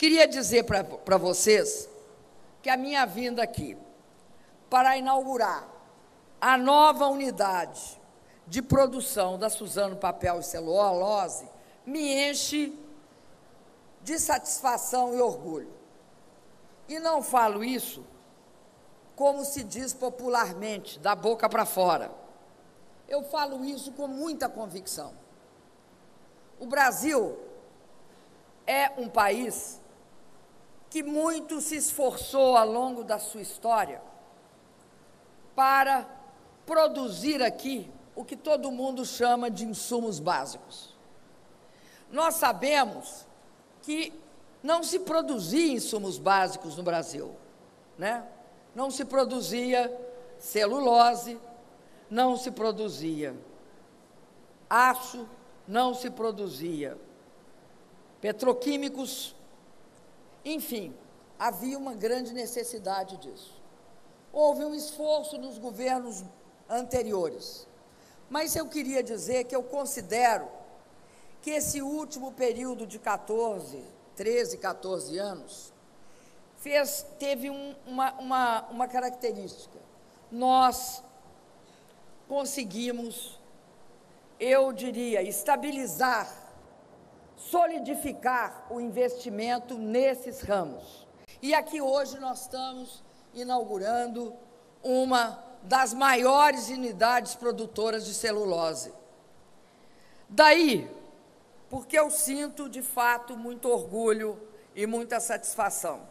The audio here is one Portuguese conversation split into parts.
queria dizer para vocês que a minha vinda aqui para inaugurar a nova unidade de produção da Suzano Papel e Celulose me enche de satisfação e orgulho. E não falo isso como se diz popularmente, da boca para fora. Eu falo isso com muita convicção. O Brasil é um país que muito se esforçou ao longo da sua história para produzir aqui o que todo mundo chama de insumos básicos. Nós sabemos que não se produzia insumos básicos no Brasil, né? Não se produzia celulose, não se produzia aço, não se produzia petroquímicos, enfim, havia uma grande necessidade disso. Houve um esforço nos governos anteriores, mas eu queria dizer que eu considero que esse último período de 13, 14 anos, teve uma característica. Nós conseguimos, eu diria, estabilizar, solidificar o investimento nesses ramos. E aqui hoje nós estamos inaugurando uma das maiores unidades produtoras de celulose. Daí, porque eu sinto, de fato, muito orgulho e muita satisfação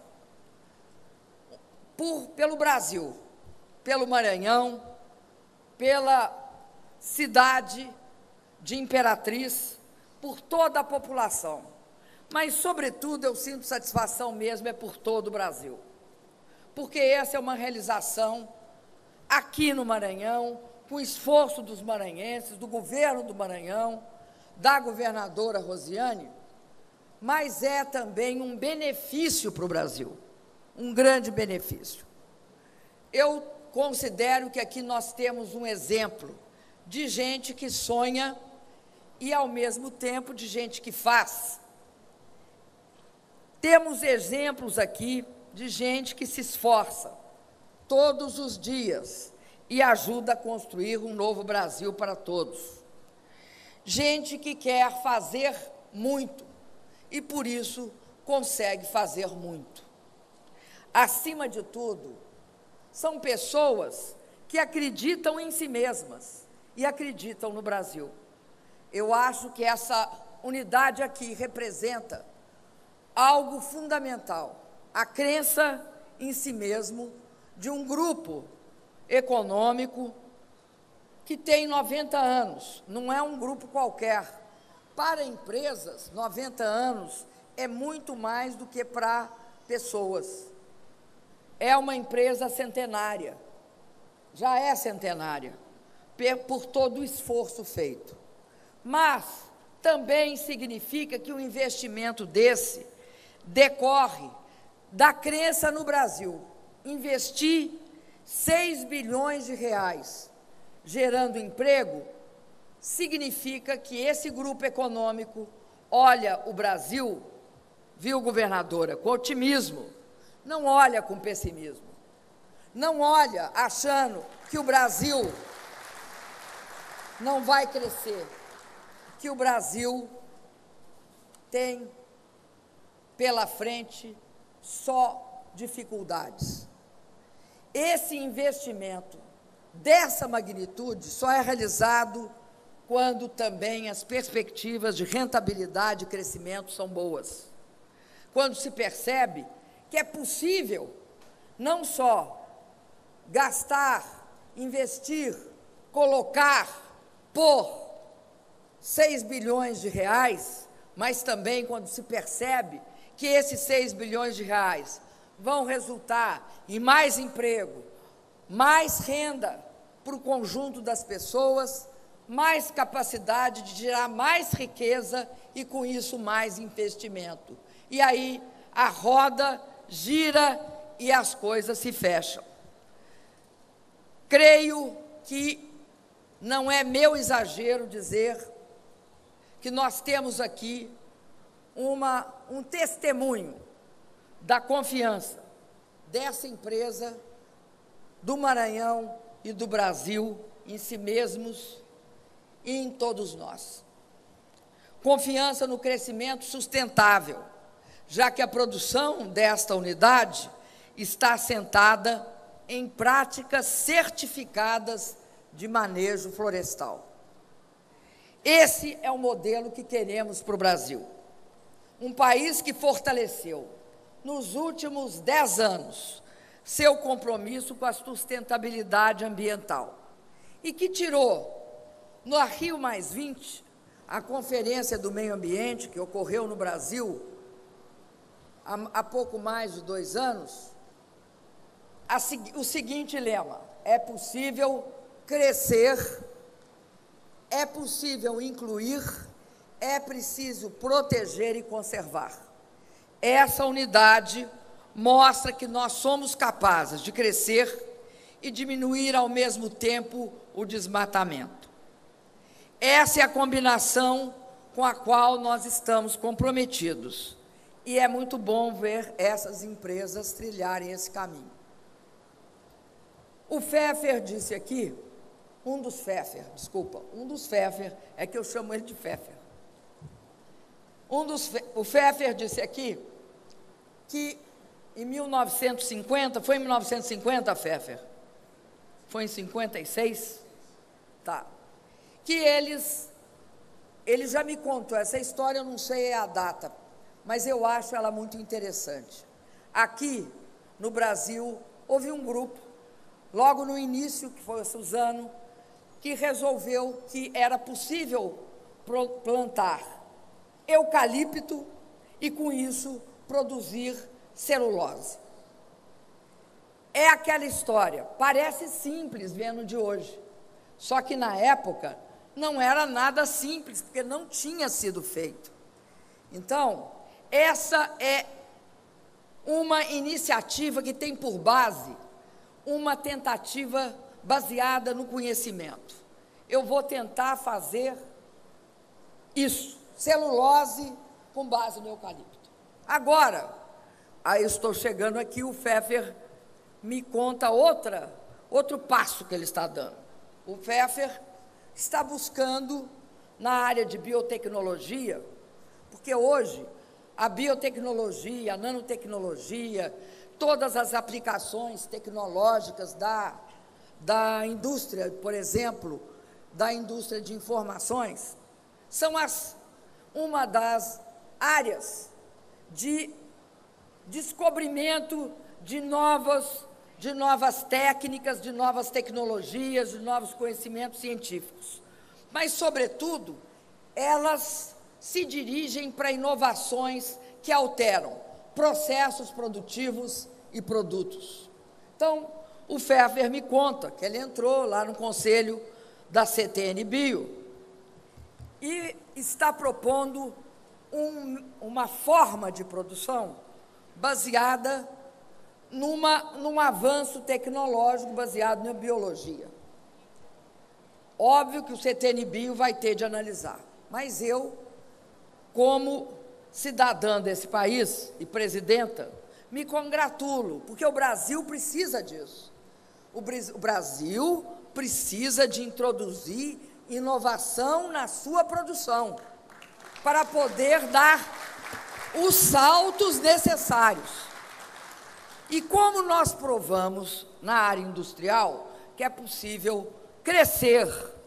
pelo Brasil, pelo Maranhão, pela cidade de Imperatriz, por toda a população. Mas, sobretudo, eu sinto satisfação mesmo por todo o Brasil. Porque essa é uma realização aqui no Maranhão, com o esforço dos maranhenses, do governo do Maranhão, da governadora Rosiane, mas é também um benefício para o Brasil, um grande benefício. Eu considero que aqui nós temos um exemplo de gente que sonha e, ao mesmo tempo, de gente que faz. Temos exemplos aqui de gente que se esforça todos os dias e ajuda a construir um novo Brasil para todos. Gente que quer fazer muito e, por isso, consegue fazer muito. Acima de tudo, são pessoas que acreditam em si mesmas e acreditam no Brasil. Eu acho que essa unidade aqui representa algo fundamental, a crença em si mesmo de um grupo econômico que tem 90 anos, não é um grupo qualquer. Para empresas, 90 anos é muito mais do que para pessoas. É uma empresa centenária, já é centenária, por todo o esforço feito. Mas também significa que o investimento desse decorre da crença no Brasil. Investir 6 bilhões de reais gerando emprego significa que esse grupo econômico olha o Brasil, viu, governadora, com otimismo, não olha com pessimismo, não olha achando que o Brasil não vai crescer, que o Brasil tem pela frente só dificuldades. Esse investimento dessa magnitude só é realizado quando também as perspectivas de rentabilidade e crescimento são boas. Quando se percebe que é possível não só gastar, investir, colocar, pôr 6 bilhões de reais, mas também quando se percebe que esses 6 bilhões de reais vão resultar em mais emprego, mais renda para o conjunto das pessoas, mais capacidade de gerar mais riqueza e, com isso, mais investimento. E aí a roda gira e as coisas se fecham. Creio que não é meu exagero dizer que nós temos aqui um testemunho da confiança dessa empresa, do Maranhão e do Brasil em si mesmos e em todos nós. Confiança no crescimento sustentável, já que a produção desta unidade está assentada em práticas certificadas de manejo florestal. Esse é o modelo que queremos para o Brasil. Um país que fortaleceu, nos últimos 10 anos, seu compromisso com a sustentabilidade ambiental e que tirou, no Rio+20, a Conferência do Meio Ambiente, que ocorreu no Brasil há pouco mais de 2 anos, o seguinte lema: é possível crescer, é possível incluir, é preciso proteger e conservar. Essa unidade mostra que nós somos capazes de crescer e diminuir ao mesmo tempo o desmatamento. Essa é a combinação com a qual nós estamos comprometidos. E é muito bom ver essas empresas trilharem esse caminho. O Pfeffer disse aqui, um dos Pfeffer, é que eu chamo ele de Pfeffer. O Pfeffer disse aqui que em 1950, foi em 1950, Pfeffer? Foi em 56? Tá. Que ele já me contou, essa história eu não sei a data, mas eu acho ela muito interessante. Aqui, no Brasil, houve um grupo, logo no início, que foi a Suzano, que resolveu que era possível plantar eucalipto e, com isso, produzir celulose. É aquela história, parece simples vendo de hoje, só que na época não era nada simples, porque não tinha sido feito. Então, essa é uma iniciativa que tem por base uma tentativa baseada no conhecimento. Eu vou tentar fazer isso, celulose com base no eucalipto. Agora, aí estou chegando aqui, o Pfeffer me conta outro passo que ele está dando. O Pfeffer está buscando na área de biotecnologia, porque hoje a biotecnologia, a nanotecnologia, todas as aplicações tecnológicas da indústria, por exemplo, da indústria de informações, são uma das áreas de descobrimento de novas técnicas, de novas tecnologias, de novos conhecimentos científicos. Mas, sobretudo, elas se dirigem para inovações que alteram processos produtivos e produtos. Então, o Pfeffer me conta que ele entrou lá no conselho da CTN Bio e está propondo uma forma de produção baseada num avanço tecnológico baseado na biologia. Óbvio que o CTN Bio vai ter de analisar, mas eu, como cidadã desse país e presidenta, me congratulo, porque o Brasil precisa disso. O Brasil precisa de introduzir inovação na sua produção, para poder dar os saltos necessários. E como nós provamos na área industrial que é possível crescer,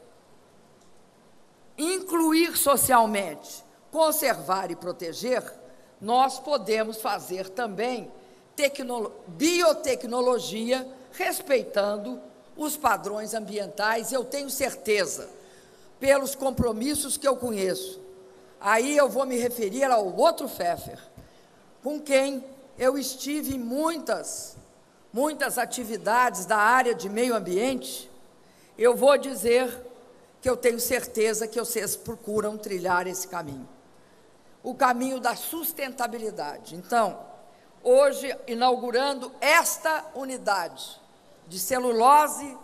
incluir socialmente, conservar e proteger, nós podemos fazer também biotecnologia respeitando os padrões ambientais. Eu tenho certeza, pelos compromissos que eu conheço, aí eu vou me referir ao outro Pfeffer, com quem eu estive em muitas atividades da área de meio ambiente. Eu vou dizer que eu tenho certeza que vocês procuram trilhar esse caminho, o caminho da sustentabilidade. Então, hoje, inaugurando esta unidade de celulose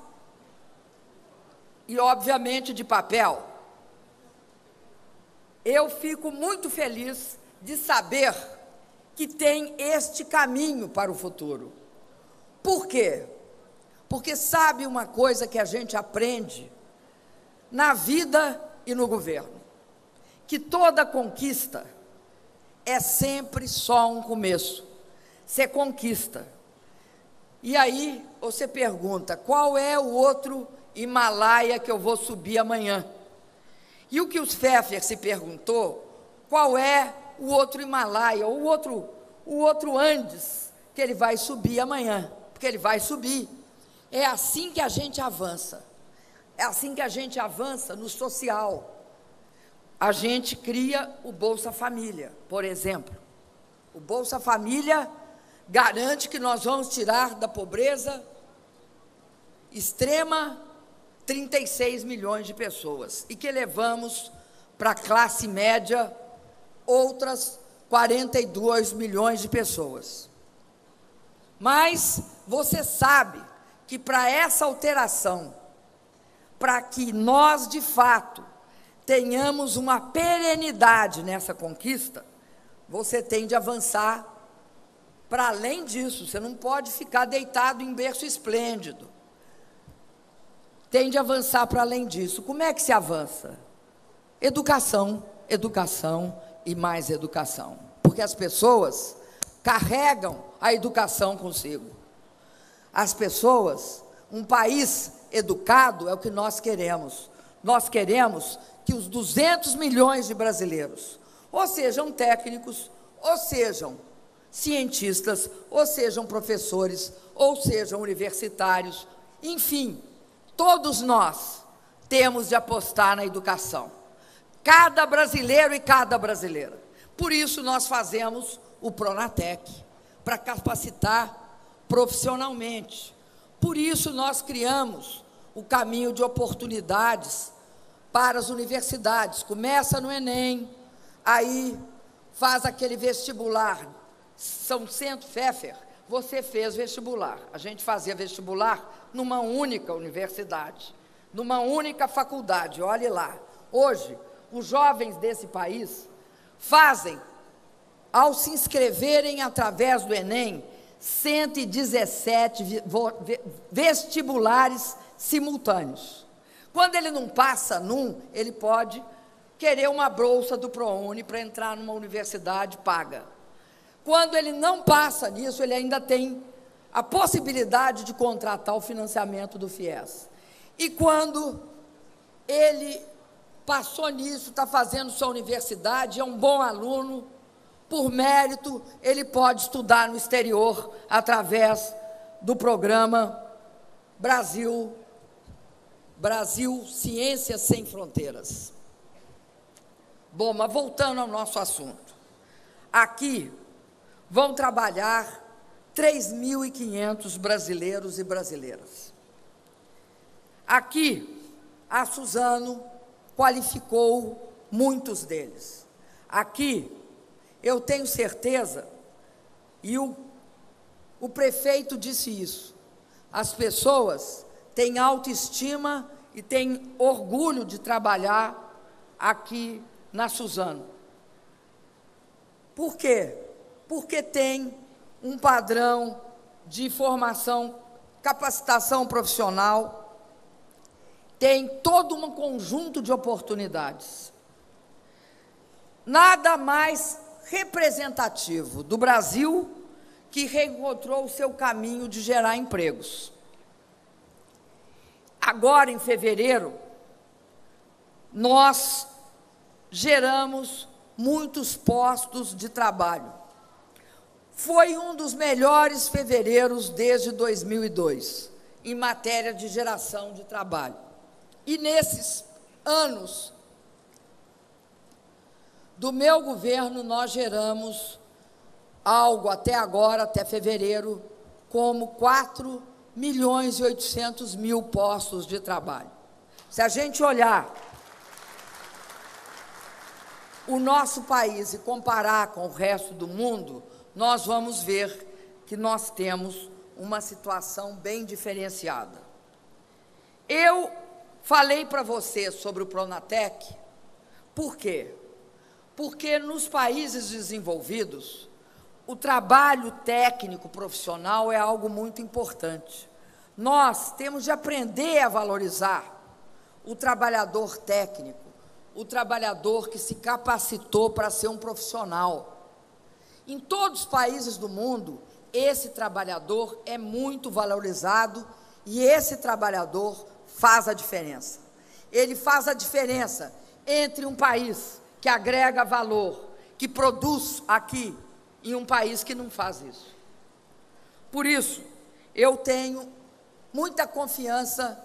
e, obviamente, de papel, eu fico muito feliz de saber que tem este caminho para o futuro. Por quê? Porque sabe uma coisa que a gente aprende na vida e no governo, que toda conquista é sempre só um começo. Você conquista. E aí você pergunta, qual é o outro Himalaia que eu vou subir amanhã? E o que o Pfeffer se perguntou, qual é o outro Himalaia, o outro Andes que ele vai subir amanhã? Porque ele vai subir. É assim que a gente avança. É assim que a gente avança no social. A gente cria o Bolsa Família, por exemplo. O Bolsa Família garante que nós vamos tirar da pobreza extrema 36 milhões de pessoas e que levamos para a classe média outras 42 milhões de pessoas. Mas você sabe que para essa alteração, para que nós, de fato, tenhamos uma perenidade nessa conquista, você tem de avançar para além disso. Você não pode ficar deitado em berço esplêndido. Tem de avançar para além disso. Como é que se avança? Educação, educação e mais educação. Porque as pessoas carregam a educação consigo. As pessoas, um país educado é o que nós queremos. Nós queremos que os 200 milhões de brasileiros, ou sejam técnicos, ou sejam cientistas, ou sejam professores, ou sejam universitários, enfim, todos nós temos de apostar na educação. Cada brasileiro e cada brasileira. Por isso nós fazemos o Pronatec, para capacitar profissionalmente. Por isso nós criamos o caminho de oportunidades para as universidades. Começa no Enem, aí faz aquele vestibular. São Centro Pfeffer, você fez vestibular. A gente fazia vestibular numa única universidade, numa única faculdade, olhe lá. Hoje, os jovens desse país fazem, ao se inscreverem através do Enem, 117 vestibulares simultâneos. Quando ele não passa num, ele pode querer uma bolsa do ProUni para entrar numa universidade paga. Quando ele não passa nisso, ele ainda tem a possibilidade de contratar o financiamento do FIES. E quando ele passou nisso, está fazendo sua universidade, é um bom aluno, por mérito, ele pode estudar no exterior através do programa Brasil Ciências Sem Fronteiras. Bom, mas voltando ao nosso assunto. Aqui vão trabalhar 3.500 brasileiros e brasileiras. Aqui, a Suzano qualificou muitos deles. Aqui, eu tenho certeza, e o prefeito disse isso, as pessoas têm autoestima e têm orgulho de trabalhar aqui na Suzano. Por quê? Porque tem um padrão de formação, capacitação profissional, tem todo um conjunto de oportunidades. Nada mais representativo do Brasil que reencontrou o seu caminho de gerar empregos. Agora, em fevereiro, nós geramos muitos postos de trabalho. Foi um dos melhores fevereiros desde 2002, em matéria de geração de trabalho. E nesses anos do meu governo, nós geramos algo até agora, até fevereiro, como 4.800.000 postos de trabalho. Se a gente olhar o nosso país e comparar com o resto do mundo, nós vamos ver que nós temos uma situação bem diferenciada. Eu falei para você sobre o Pronatec, por quê? Porque nos países desenvolvidos, o trabalho técnico profissional é algo muito importante. Nós temos de aprender a valorizar o trabalhador técnico, o trabalhador que se capacitou para ser um profissional. Em todos os países do mundo, esse trabalhador é muito valorizado e esse trabalhador faz a diferença. Ele faz a diferença entre um país que agrega valor, que produz aqui, e um país que não faz isso. Por isso, eu tenho muita confiança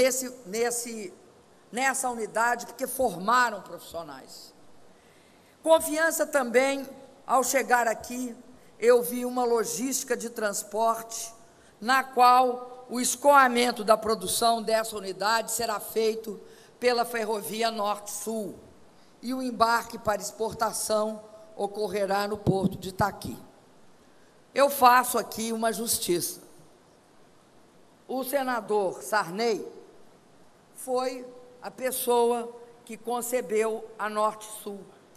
nessa unidade, porque formaram profissionais. Confiança também, ao chegar aqui, eu vi uma logística de transporte, na qual o escoamento da produção dessa unidade será feito pela Ferrovia Norte-Sul, e o embarque para exportação ocorrerá no Porto de Itaqui. Eu faço aqui uma justiça. O senador Sarney foi a pessoa que concebeu a Norte-Sul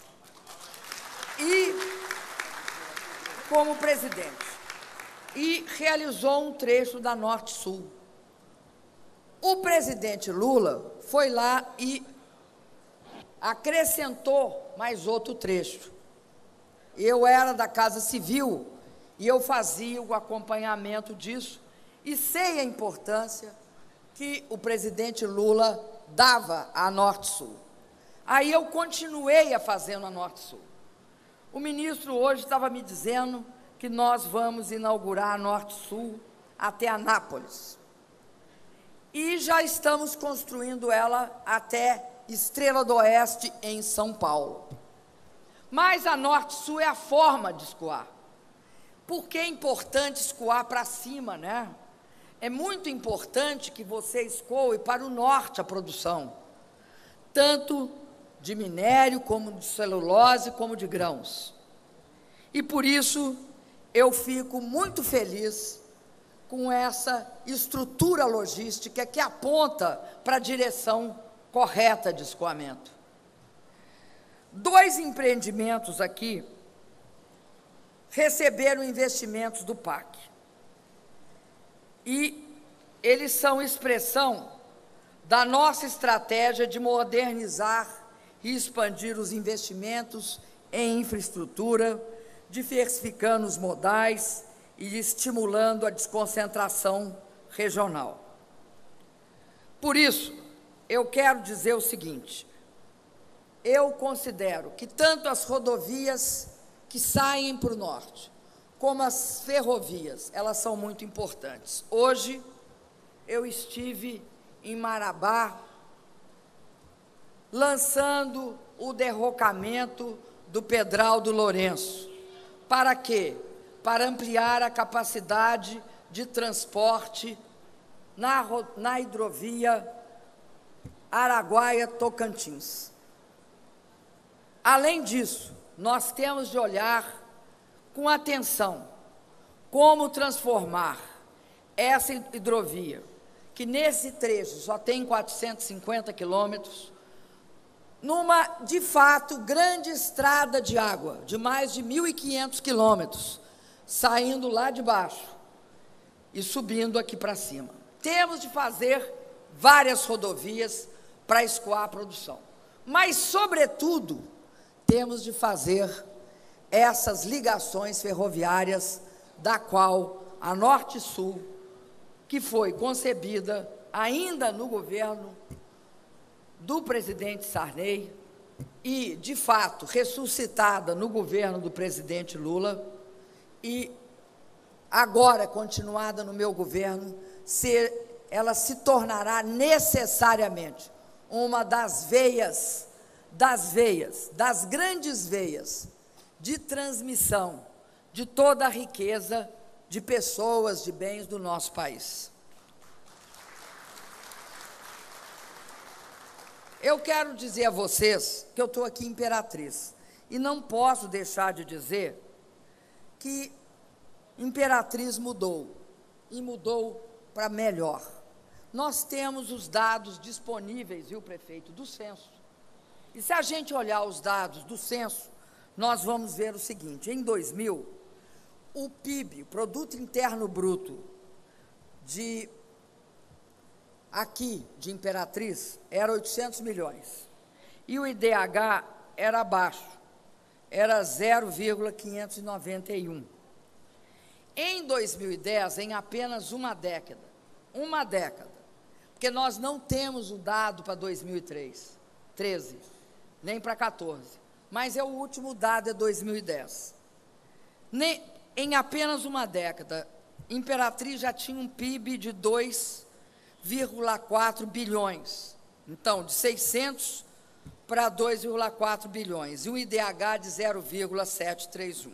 e como presidente, e realizou um trecho da Norte-Sul. O presidente Lula foi lá e acrescentou mais outro trecho. Eu era da Casa Civil e eu fazia o acompanhamento disso e sei a importância que o presidente Lula dava à Norte-Sul. Aí eu continuei a fazendo a Norte-Sul. O ministro hoje estava me dizendo que nós vamos inaugurar a Norte-Sul até Anápolis. E já estamos construindo ela até Estrela do Oeste, em São Paulo. Mas a Norte-Sul é a forma de escoar. Por que é importante escoar para cima, né? É muito importante que você escoe para o norte a produção, tanto de minério, como de celulose, como de grãos. E por isso, eu fico muito feliz com essa estrutura logística que aponta para a direção correta de escoamento. 2 empreendimentos aqui receberam investimentos do PAC. E eles são expressão da nossa estratégia de modernizar e expandir os investimentos em infraestrutura, diversificando os modais e estimulando a desconcentração regional. Por isso, eu quero dizer o seguinte: eu considero que tanto as rodovias que saem para o norte, como as ferrovias, elas são muito importantes. Hoje, eu estive em Marabá, lançando o derrocamento do Pedral do Lourenço. Para quê? Para ampliar a capacidade de transporte na hidrovia Araguaia-Tocantins. Além disso, nós temos de olhar com atenção como transformar essa hidrovia, que nesse trecho só tem 450 quilômetros, numa, de fato, grande estrada de água, de mais de 1.500 quilômetros, saindo lá de baixo e subindo aqui para cima. Temos de fazer várias rodovias para escoar a produção, mas, sobretudo, temos de fazer essas ligações ferroviárias, da qual a Norte-Sul, que foi concebida ainda no governo do presidente Sarney e, de fato, ressuscitada no governo do presidente Lula e agora continuada no meu governo, ela se tornará necessariamente uma das grandes veias de transmissão de toda a riqueza de pessoas, de bens do nosso país. Eu quero dizer a vocês que eu estou aqui em Imperatriz, e não posso deixar de dizer que Imperatriz mudou, e mudou para melhor. Nós temos os dados disponíveis, viu, prefeito, do censo. E se a gente olhar os dados do censo, nós vamos ver o seguinte: em 2000, o PIB, o Produto Interno Bruto, aqui de Imperatriz, era 800 milhões. E o IDH era abaixo, era 0,591. Em 2010, em apenas uma década, porque nós não temos o dado para 2013, nem para 14, mas o último dado é 2010. Em apenas uma década, Imperatriz já tinha um PIB de 2,4 bilhões. Então, de 600 para 2,4 bilhões. E um IDH de 0,731.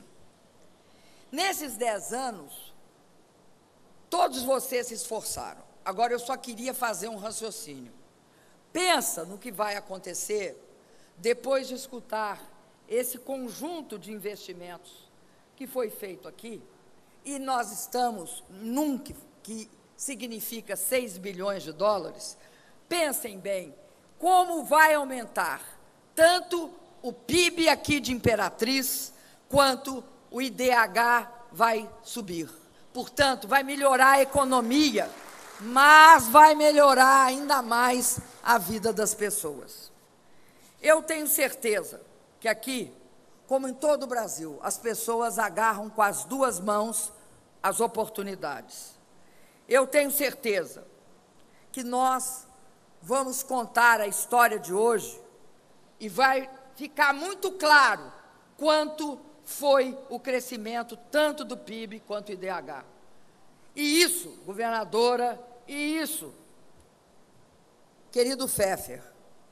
Nesses 10 anos, todos vocês se esforçaram. Agora, eu só queria fazer um raciocínio. Pensa no que vai acontecer depois de escutar esse conjunto de investimentos que foi feito aqui, e nós estamos num que significa 6 bilhões de dólares. Pensem bem, como vai aumentar tanto o PIB aqui de Imperatriz, quanto o IDH vai subir. Portanto, vai melhorar a economia, mas vai melhorar ainda mais a vida das pessoas. Eu tenho certeza que aqui, como em todo o Brasil, as pessoas agarram com as duas mãos as oportunidades. Eu tenho certeza que nós vamos contar a história de hoje e vai ficar muito claro quanto foi o crescimento tanto do PIB quanto do IDH. E isso, governadora, e isso, querido Pfeffer,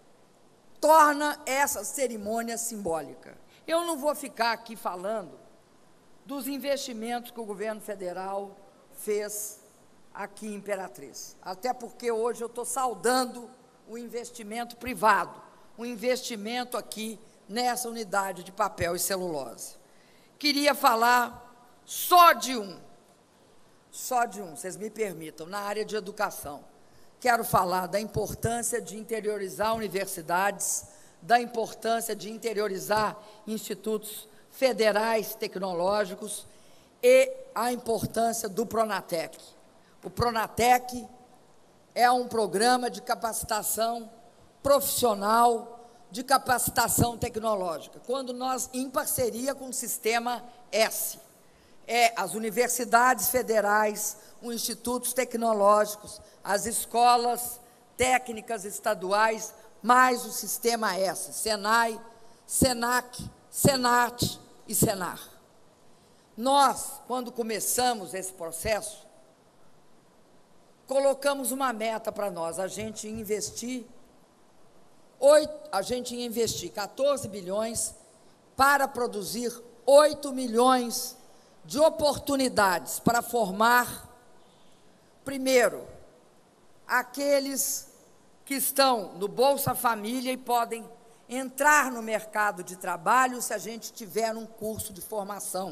torna essa cerimônia simbólica. Eu não vou ficar aqui falando dos investimentos que o governo federal fez aqui em Imperatriz, até porque hoje eu estou saudando o investimento privado, o investimento aqui nessa unidade de papel e celulose. Queria falar só de um, vocês me permitam, na área de educação. Quero falar da importância de interiorizar universidades, da importância de interiorizar institutos federais tecnológicos e a importância do Pronatec. O Pronatec é um programa de capacitação profissional, de capacitação tecnológica, quando nós, em parceria com o Sistema S, as universidades federais, os institutos tecnológicos, as escolas técnicas estaduais, mais o Sistema S, Senai, Senac, Senat e Senar. Nós, quando começamos esse processo, colocamos uma meta para nós, a gente ia investir 14 bilhões para produzir 8 milhões de oportunidades para formar, primeiro, aqueles que estão no Bolsa Família e podem entrar no mercado de trabalho se a gente tiver um curso de formação.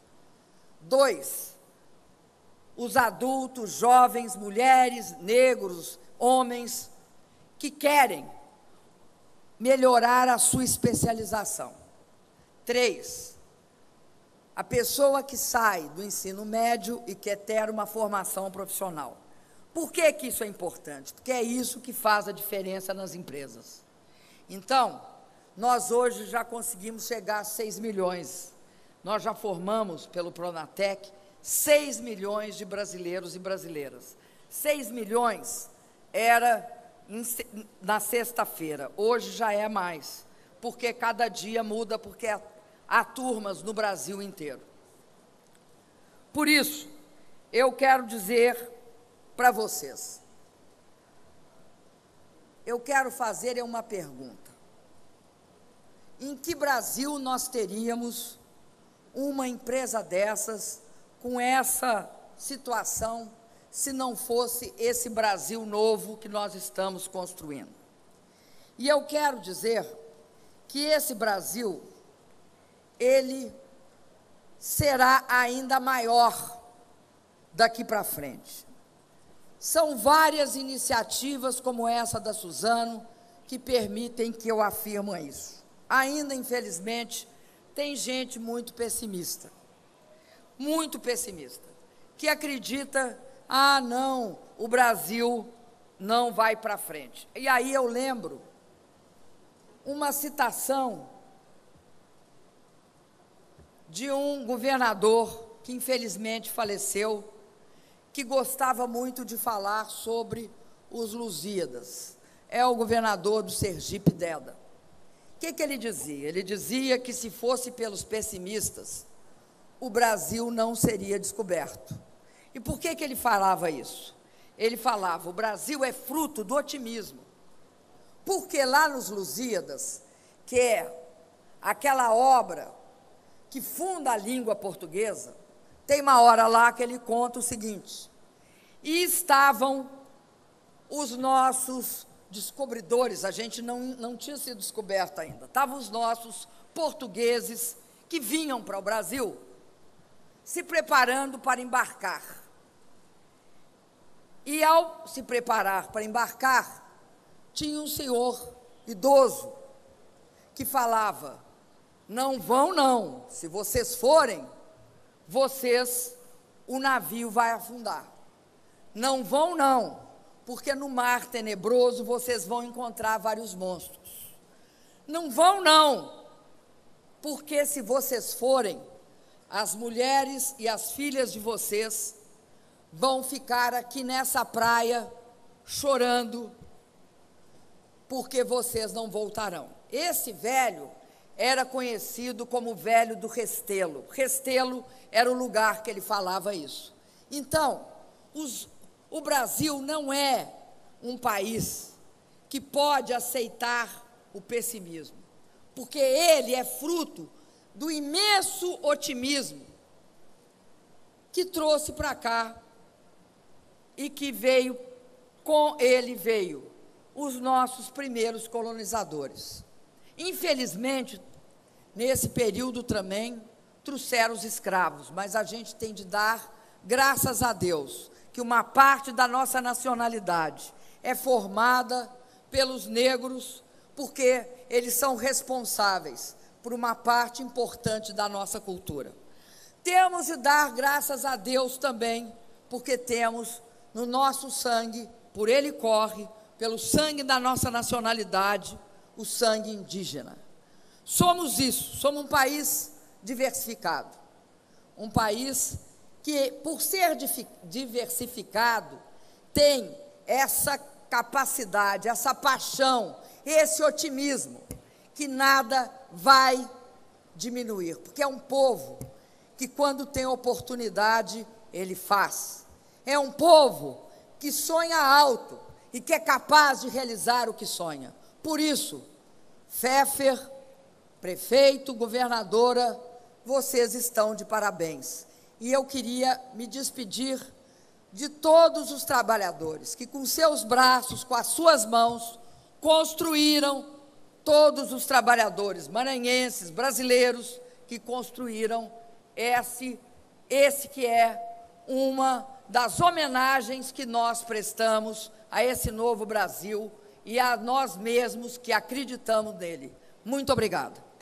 2, os adultos, jovens, mulheres, negros, homens, que querem melhorar a sua especialização. 3, a pessoa que sai do ensino médio e quer ter uma formação profissional. Por que que isso é importante? Porque é isso que faz a diferença nas empresas. Então, nós hoje já conseguimos chegar a 6 milhões. Nós já formamos, pelo Pronatec, 6 milhões de brasileiros e brasileiras. 6 milhões era na sexta-feira, hoje já é mais, porque cada dia muda, porque há turmas no Brasil inteiro. Por isso, eu quero dizer para vocês, eu quero fazer uma pergunta. Em que Brasil nós teríamos uma empresa dessas, com essa situação, se não fosse esse Brasil novo que nós estamos construindo? E eu quero dizer que esse Brasil, ele será ainda maior daqui para frente. São várias iniciativas como essa da Suzano que permitem que eu afirme isso. Ainda, infelizmente, tem gente muito pessimista. muito pessimista, que acredita, ah, não, o Brasil não vai para frente. E aí eu lembro uma citação de um governador que infelizmente faleceu, que gostava muito de falar sobre os Lusíadas. É o governador do Sergipe, Deda. O que ele dizia? Ele dizia que se fosse pelos pessimistas, o Brasil não seria descoberto. E por que ele falava isso? Ele falava, o Brasil é fruto do otimismo. Porque lá nos Lusíadas, que é aquela obra que funda a língua portuguesa, tem uma hora lá que ele conta o seguinte: e estavam os nossos descobridores, a gente não tinha sido descoberto ainda, estavam os nossos portugueses que vinham para o Brasil, se preparando para embarcar. E ao se preparar para embarcar, tinha um senhor idoso que falava, não vão não, se vocês forem, o navio vai afundar. Não vão não, porque no mar tenebroso vocês vão encontrar vários monstros. Não vão não, porque se vocês forem, as mulheres e as filhas de vocês vão ficar aqui nessa praia chorando, porque vocês não voltarão. Esse velho era conhecido como o velho do Restelo. Restelo era o lugar que ele falava isso. Então, o Brasil não é um país que pode aceitar o pessimismo, porque ele é fruto do imenso otimismo que trouxe para cá e que veio, com ele veio os nossos primeiros colonizadores. Infelizmente, nesse período também, trouxeram os escravos, mas a gente tem de dar graças a Deus que uma parte da nossa nacionalidade é formada pelos negros, porque eles são responsáveis por uma parte importante da nossa cultura. Temos de dar graças a Deus também, porque temos no nosso sangue, por ele corre, pelo sangue da nossa nacionalidade, o sangue indígena. Somos isso, somos um país diversificado, um país que, por ser diversificado, tem essa capacidade, essa paixão, esse otimismo, que nada vai diminuir, porque é um povo que, quando tem oportunidade, ele faz. É um povo que sonha alto e que é capaz de realizar o que sonha. Por isso, Pfeffer, prefeito, governadora, vocês estão de parabéns. E eu queria me despedir de todos os trabalhadores que, com seus braços, com as suas mãos, construíram, todos os trabalhadores maranhenses, brasileiros, que construíram esse que é uma das homenagens que nós prestamos a esse novo Brasil e a nós mesmos que acreditamos nele. Muito obrigada.